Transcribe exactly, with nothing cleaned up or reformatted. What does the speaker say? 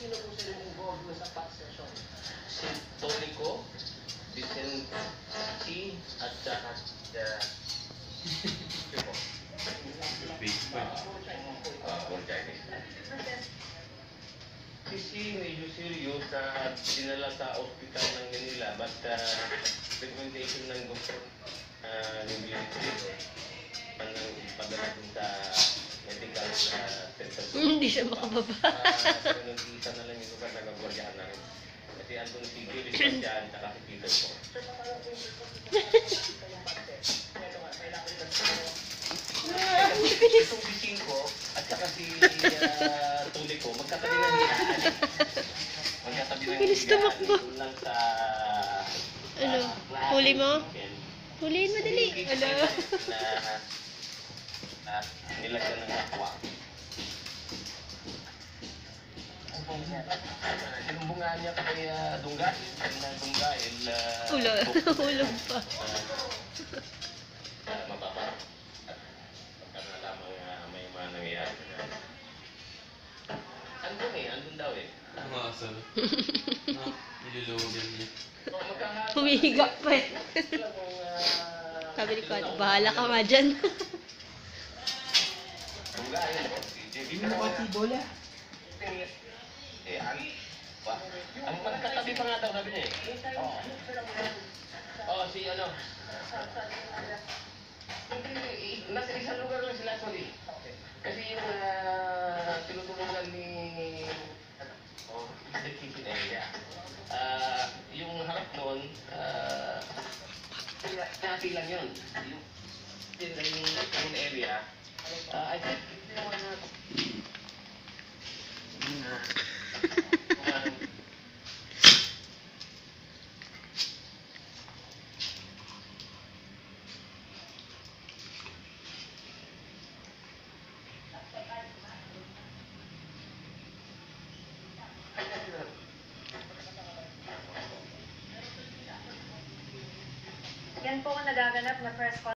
Sino po sila involved sa past session? Si Tonico, Vicente, at saka uh, yun po. Ah, for Chinese. Kasi medyo serious at dinala sa ospital ng Manila, but uh, recommendation ng doktor uh, yung dito ang padala dun sa medical uh, center. Hindi siya makababa. Ah, uh, nag-iisa na lang yung lugar na gagawin namin. Kasi andun si Gilles Panchan at saka si Peter po. Itong si Cinco at saka si uh, Tuli ko, magkatabi ng higaan. Magkatabi ng Bilis tumakbo. higaan. Lang sa... Ano? Huli mo? Huliin mo dali. Ano? Na nilagyan ng aqua. Sinumbungan niya kay uh, Dungga. Na Dungga, il... Uh, Ulo. Ulog pa. Uh, mapapa. At pagka lamang uh, may mga nangyayari. Andun eh, andun daw eh. Ang asal. Na, nilulugan niya. Humihiga pa eh. Sabi ni Kwan, bahala ka nga dyan. Dungga, yun. Hindi mo pati bola. Eh, ang... Ang magkatabi pa nga daw, sabi niya eh. Oo. Oh, si ano? Hindi, nasa isang lugar lang sila, sorry. Kasi yung uh, tinutulungan ni... Oh, the kitchen area. Uh, yung harap noon, uh, natin lang yun. Yung, yung, yung area, uh, I think, yung mga... Yan po ang nagaganap na press conference.